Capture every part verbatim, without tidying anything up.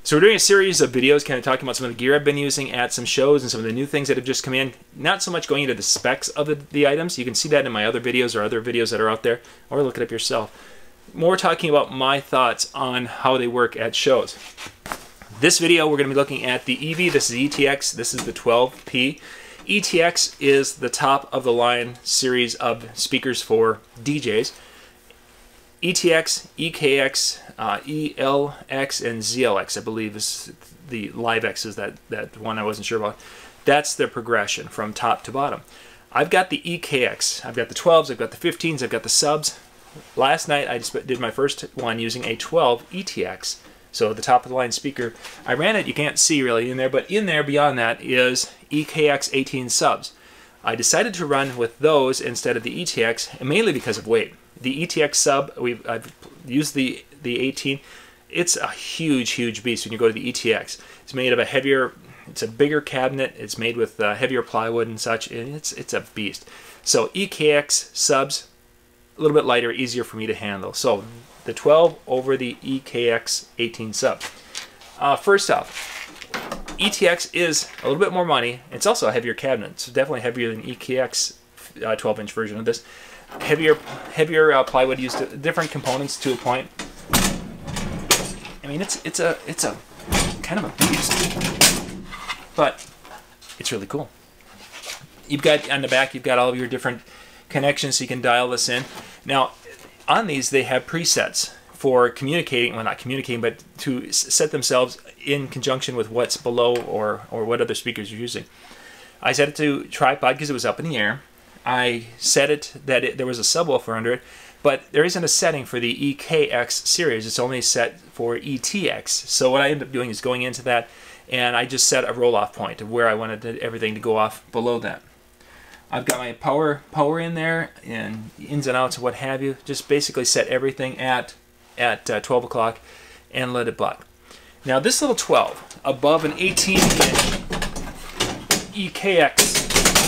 So we're doing a series of videos kind of talking about some of the gear I've been using at some shows and some of the new things that have just come in. Not so much going into the specs of the, the items. You can see that in my other videos or other videos that are out there, or look it up yourself. More talking about my thoughts on how they work at shows. This video we're going to be looking at the Evie. This is E T X. This is the twelve P. E T X is the top of the line series of speakers for D Js. E T X, E K X, uh, E L X, and Z L X, I believe, is the Live X is that, that one I wasn't sure about. That's the progression from top to bottom. I've got the E K X. I've got the twelves, I've got the fifteens, I've got the subs. Last night I just did my first one using a twelve E T X. So the top of the line speaker. I ran it, you can't see really in there, but in there beyond that is E K X eighteen subs. I decided to run with those instead of the E T X, mainly because of weight. The E T X sub, we've, I've used the, the eighteen. It's a huge, huge beast when you go to the E T X. It's made of a heavier, it's a bigger cabinet. It's made with uh, heavier plywood and such, and it's, it's a beast. So E K X subs, a little bit lighter, easier for me to handle. So the twelve over the E K X eighteen sub. Uh, first off, E T X is a little bit more money. It's also a heavier cabinet. It's definitely heavier than E K X uh, twelve inch version of this. Heavier, heavier uh, plywood used, to, different components to a point. I mean, it's it's a it's a kind of a beast, but it's really cool. You've got on the back, you've got all of your different connections, so you can dial this in. Now, on these, they have presets for communicating. Well, not communicating, but to set themselves in conjunction with what's below or or what other speakers you're using. I set it to tripod because it was up in the air. I set it that it, there was a subwoofer under it, but there isn't a setting for the E K X series. It's only set for E T X. So what I ended up doing is going into that, and I just set a roll-off point of where I wanted everything to go off below that. I've got my power power in there, and ins and outs and what have you. Just basically set everything at, at uh, twelve o'clock and let it buck. Now this little twelve, above an eighteen inch E K X,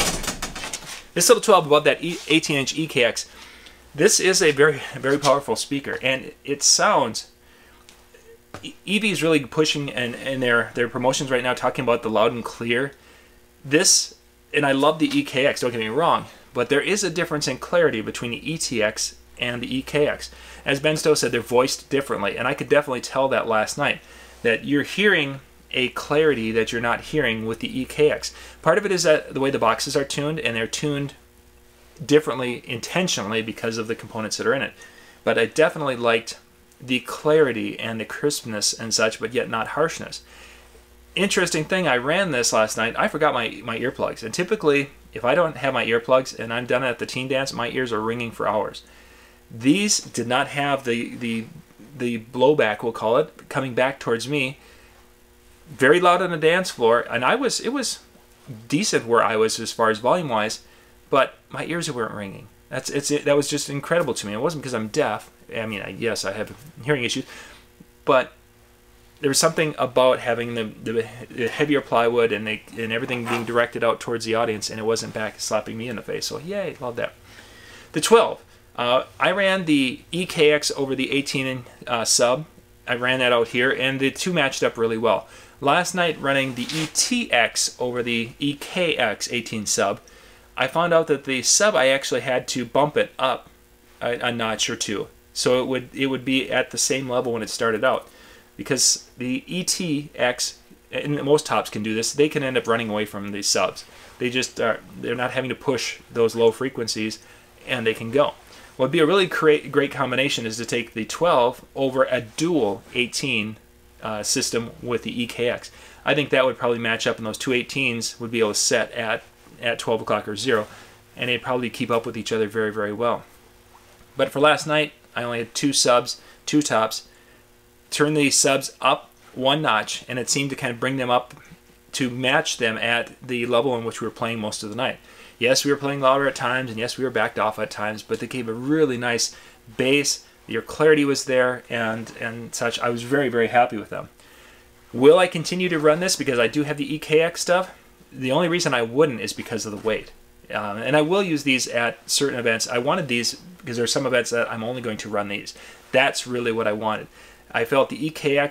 this little twelve above that eighteen inch E K X, this is a very, very powerful speaker, and it sounds, Evie is really pushing in, in their, their promotions right now, talking about the loud and clear. This, and I love the E K X, don't get me wrong, but there is a difference in clarity between the E T X and the E K X. As Ben Stowe said, they're voiced differently, and I could definitely tell that last night, that you're hearing a clarity that you're not hearing with the E K X. Part of it is that the way the boxes are tuned, and they're tuned differently intentionally because of the components that are in it. But I definitely liked the clarity and the crispness and such, but yet not harshness. Interesting thing, I ran this last night. I forgot my, my earplugs, and typically if I don't have my earplugs and I'm done at the teen dance, my ears are ringing for hours. These did not have the, the, the blowback, we'll call it, coming back towards me. Very loud on the dance floor, and I was it was decent where I was as far as volume wise, but my ears weren't ringing. That's it's it, that was just incredible to me. It wasn't because I'm deaf. I mean, I, yes, I have hearing issues, but there was something about having the, the, the heavier plywood and they, and everything being directed out towards the audience, and it wasn't back slapping me in the face. So yay, love that. The twelve, uh, I ran the E K X over the eighteen uh, sub. I ran that out here, and the two matched up really well. Last night, running the E T X over the E K X eighteen sub, I found out that the sub, I actually had to bump it up a, a notch or two, so it would it would be at the same level when it started out. Because the E T X, and most tops can do this, they can end up running away from these subs. They just are, they're not having to push those low frequencies, and they can go. What would be a really great, great combination is to take the twelve over a dual eighteen uh, system with the E K X. I think that would probably match up, and those two eighteens would be able to set at, at twelve o'clock or zero, and they'd probably keep up with each other very, very well. But for last night, I only had two subs, two tops. Turn these subs up one notch, and it seemed to kind of bring them up to match them at the level in which we were playing most of the night. Yes, we were playing louder at times, and yes, we were backed off at times, but they gave a really nice bass. Your clarity was there, and, and such. I was very, very happy with them. Will I continue to run this because I do have the E K X stuff? The only reason I wouldn't is because of the weight. Um, and I will use these at certain events. I wanted these because there are some events that I'm only going to run these. That's really what I wanted. I felt the E K X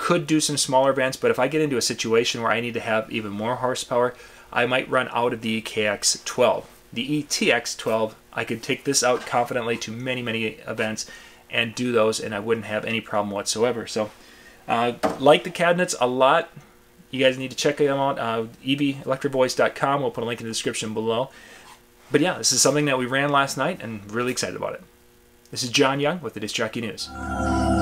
could do some smaller events, but if I get into a situation where I need to have even more horsepower, I might run out of the E K X twelve. The E T X twelve, I could take this out confidently to many, many events and do those, and I wouldn't have any problem whatsoever. So, uh, like the cabinets a lot. You guys need to check them out. Uh, E V electric voice dot com. We'll put a link in the description below. But yeah, this is something that we ran last night and really excited about it. This is John Young with the Disc Jockey News.